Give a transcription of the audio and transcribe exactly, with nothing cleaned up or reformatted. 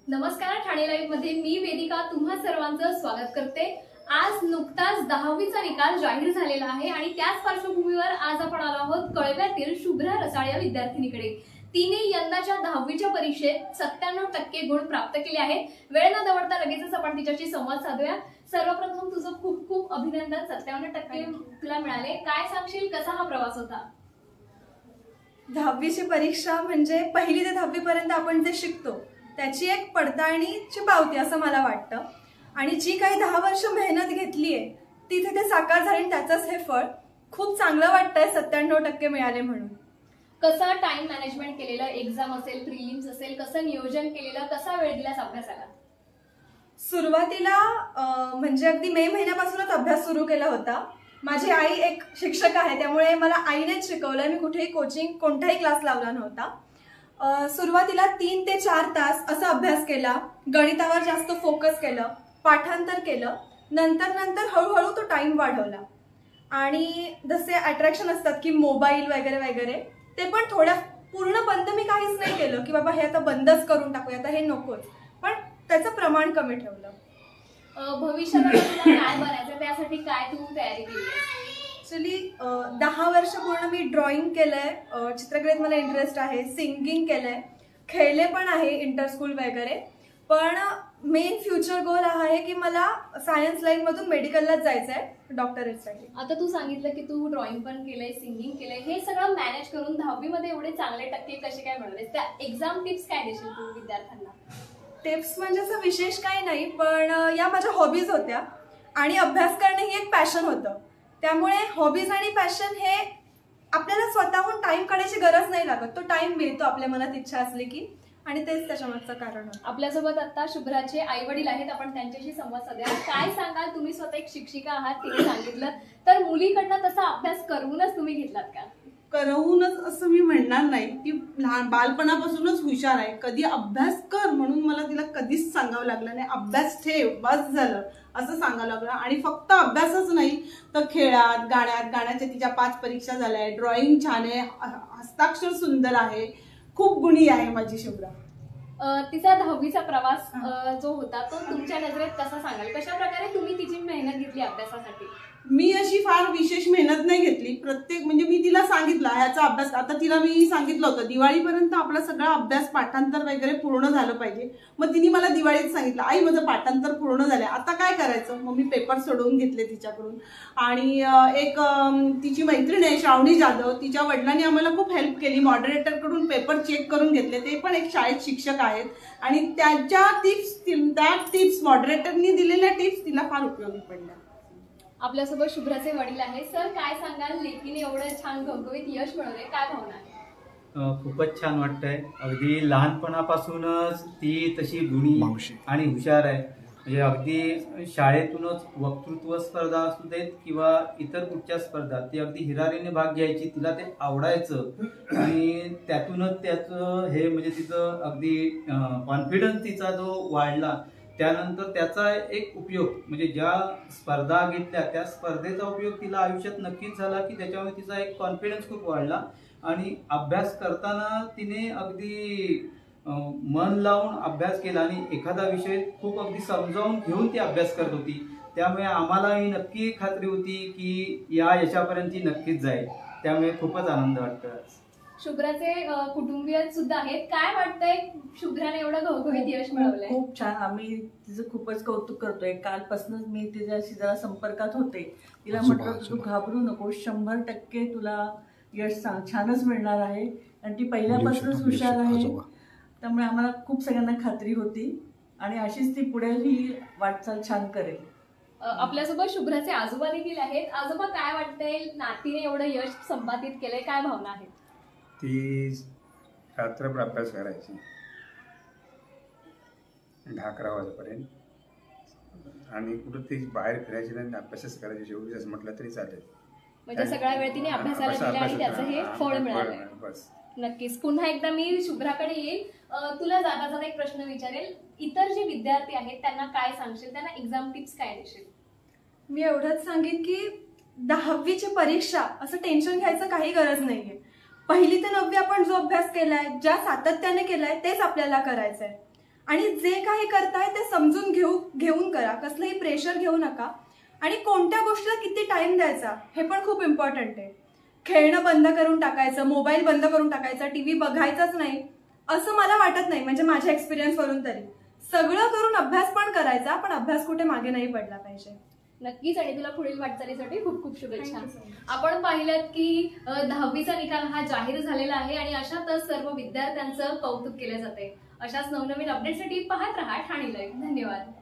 नमस्कार, ठाणे लाईव्ह मध्ये मी वेदिका तुम्हा सर्वांचं स्वागत करते। आज नुकताच दहावीचा निकाल जाहीर झालेला आहे आणि त्याच पार्श्वभूमीवर आज आपण आलो आहोत कळव्यातील शुभ्रा रसाळ या विद्यार्थिनीकडे। तिने यंदाच्या दहावीच्या परीक्षेत सत्त्याण्णव टक्के गुण प्राप्त केले आहेत। वेळ न दवडता लगेचच आपण तिच्याशी संवाद साधूया। सर्वप्रथम तुझं खूप खूप अभिनंदन, सत्त्याण्णव टक्के तुला मिळाले। काय सांगशील, कसा हा प्रवास होता? दहावीची परीक्षा म्हणजे पहिली ते दहावी पर्यंत आपण जे शिकतो त्याची एक पडताळणीची पावती असं मला वाटतं। आणि जी काही दहा वर्ष मेहनत घेतली आहे तिथे ते साकार झाले, त्याचंच हे फळ। खूप चांगलं वाटतंय सत्त्याण्णव टक्के मिळाले म्हणून। कसं टाइम मॅनेजमेंट केलेलं, एक्झाम असेल, प्रिलिम्स असेल, कसं नियोजन केलेलं, कसा वेळ दिलास अभ्यासाला? सुरुवातीला म्हणजे अगदी मे महिन्यापासूनच अभ्यास सुरू केला होता। माझी आई एक शिक्षक आहे त्यामुळे मला आईनेच शिकवलं, मी कुठेही कोचिंग कोणताही क्लास लावला नव्हता। सुरुवातीला तीन ते चार तास असा अभ्यास केला, गणितावर जास्त फोकस केलं, पाठांतर केलं। नंतर नंतर हळूहळू तो टाइम वाढवला आणि जसे अट्रॅक्शन असतात की मोबाईल वगैरे वगैरे ते पण थोड्या पूर्ण बंद मी काहीच नाही केलं की बाबा हे आता बंदच करून टाकूया, आता हे नकोच, पण त्याचं प्रमाण कमी ठेवलं। भविष्यात तुला काय बनायचं, त्यासाठी काय तू तयारी केली? ऍक्च्युली दहा वर्ष पूर्ण मी ड्रॉइंग केलंय, चित्रकलेत मला इंटरेस्ट आहे, सिंगिंग केलंय, खेळले पण आहे इंटर स्कूल वगैरे। पण मेन फ्युचर गोल हा आहे की मला सायन्स लाईन मधून मेडिकललाच जायचं आहे, डॉक्टरेटसाठी। आता तू सांगितलं की तू ड्रॉइंग पण केलंय, सिंगिंग केलंय, हे सगळं मॅनेज करून दहावी मध्ये एवढे चांगले टक्के कसे काय मिळवले? त्या एक्झाम टिप्स काय देशील तू विद्यार्थ्यांना? टिप्स म्हणजे असं विशेष काही नाही, पण या माझ्या हॉबीज होत्या आणि अभ्यास करणे ही एक पॅशन होतं। त्यामुळे हॉबीज आणि पॅशन हे आपल्याला स्वतःहून टाइम काढायची गरज नाही लागत, तो टाइम मिळतो आपल्या मनात इच्छा असली की, आणि तेच त्याच्यामागचं कारण होतं। आपल्यासोबत आता शुभ्राचे आई वडील आहेत, आपण त्यांच्याशी संवाद साधूया। काय सांगाल, तुम्ही स्वतः एक शिक्षिका आहात, तिने सांगितलं तर मुलीकडनं तसा अभ्यास करूनच तुम्ही घेतलात का? करवूनच असं मी म्हणणार नाही, ती लहान बालपणापासूनच हुशार आहे। कधी अभ्यास कर म्हणून मला तिला कधीच सांगावं लागलं नाही, अभ्यास ठेव बस झालं असं सांगावं लागलं। आणि फक्त अभ्यासच नाही तर खेळात, गाण्यात, गाण्याच्या तिच्या पाच परीक्षा झाल्या आहे, ड्रॉइंग छान आहे, हस्ताक्षर सुंदर आहे, खूप गुणी आहे माझी शुभ्रा। तिचा दहावीचा प्रवास जो होता तो तुमच्या नजरेत कसा सांगाल? कशा प्रकारे तुम्ही तिची मेहनत घेतली अभ्यासासाठी? मी अशी फार विशेष मेहनत नाही घेतली, प्रत्येक म्हणजे मी तिला सांगितलं ह्याचा अभ्यास, आता तिला मी सांगितलं होतं दिवाळीपर्यंत आपला सगळा अभ्यास पाठांतर वगैरे पूर्ण झालं पाहिजे। मग तिने मला दिवाळीत सांगितलं, आई माझं पाठांतर पूर्ण झालंय, आता काय करायचं? मग मी पेपर सोडवून घेतले तिच्याकडून। आणि एक तिची मैत्रीण आहे श्रावणी जाधव, तिच्या वडिलांनी आम्हाला खूप हेल्प केली, मॉडरेटरकडून पेपर चेक करून घेतले, ते पण एक शाळेत शिक्षक आहेत, आणि त्यांच्या टिप्स त्या टिप्स मॉडरेटरनी दिलेल्या टिप्स तिला फार उपयोगी पडल्या। आपल्यासोबत शुभ्राचे वडील आहेत। सर, काय सांगाल, लेकीने एवढं छान घवघवीत यश मिळवले, काय भावना आहे? खूपच छान वाटतंय। अगदी लहानपणापासूनच ती तशी गुणी आणि हुशार आहे, म्हणजे अगदी शाळेतूनच वक्तृत्व स्पर्धा असू देत किंवा इतर कुठच्या स्पर्धा, ती अगदी हिरारीने भाग घ्यायची, तिला ते आवडायचं आणि त्यातूनच त्याचं हे म्हणजे तिचं अगदी कॉन्फिडन्स तिचा जो वाढला, त्यानंतर त्याचा एक उपयोग म्हणजे ज्या स्पर्धा घेतल्या त्या स्पर्धेचा उपयोग तिला आयुष्यात नक्कीच झाला की त्याच्यामुळे तिचा एक कॉन्फिडन्स खूप वाढला। आणि अभ्यास करताना तिने अगदी मन लावून अभ्यास केला आणि एखादा विषय खूप अगदी समजावून घेऊन ती अभ्यास करत होती, त्यामुळे आम्हालाही नक्की खात्री होती की या यशापर्यंत ती नक्कीच जाईल, त्यामुळे खूपच आनंद वाटतो। शुभ्राचे कुटुंबीय सुद्धा आहेत, काय वाटतंय शुभ्राने एवढं घवघवीत यश मिळवलंय? खूप छान, आम्ही तिचं खूपच कौतुक करतोय। कालपासूनच मी तिच्याशी जरा संपर्कात होते, तिला म्हटलं तू घाबरू नको, शंभर टक्के तुला यश छानच मिळणार आहे, आणि ती पहिल्यापासूनच हुशार आहे, त्यामुळे आम्हाला खूप सगळ्यांना खात्री होती आणि अशीच ती पुढेही वाटचाल छान करेल। आपल्यासोबत शुभ्राचे आजोबा देखील आहेत। आजोबा, काय वाटतंय, नातीने एवढं यश संपादित केलंय, काय भावना आहेत? ती रात्रभर अभ्यास करायची दहा अकरा वाजेपर्यंत, आणि कुठं ती बाहेर फिरायची नाही, अभ्यासच करायची, शेवटी असं म्हटलं तरी चालेल। म्हणजे सगळा वेळ तिने अभ्यासाला दिला आणि त्याचं हे फळ मिळालं। बस, नक्कीच। पुन्हा एकदा मी शुभ्राकडे येईल, तुला जाता जाता एक प्रश्न विचारेल, इतर जे विद्यार्थी आहेत त्यांना काय सांगशील, त्यांना एक्झाम टिप्स काय देशील? मी एवढंच सांगेन की दहावीची परीक्षा असं टेन्शन घ्यायचं काही गरज नाहीये। पहिली ते नववी आपण जो अभ्यास केलाय, ज्या सातत्याने केलाय तेच आपल्याला करायचंय। आणि जे काही करताय ते समजून घेऊ घेऊन करा, कसलंही प्रेशर घेऊ नका. आणि कोणत्या गोष्टीला किती टाइम द्यायचा हे पण खूप इम्पॉर्टंट आहे. खेळणं बंद करून टाकायचं, मोबाईल बंद करून टाकायचा, टीव्ही बघायचाच नाही असं मला वाटत नाही. म्हणजे माझ्या एक्सपिरियन्सवरून तरी सगळं करून अभ्यास पण करायचा, पण अभ्यास कुठे मागे नाही पडला पाहिजे. नक्कीच. आणि तुला पुढील वाटचालीसाठी खूप खूप शुभेच्छा. Thank you so much. आपण पाहिलं की अ, दहावीचा निकाल हा जाहीर झालेला आहे आणि अशातच सर्व विद्यार्थ्यांचं कौतुक केलं जाते. अशाच नवनवीन अपडेटसाठी पाहत रहा ठाणे लाईव्ह. धन्यवाद.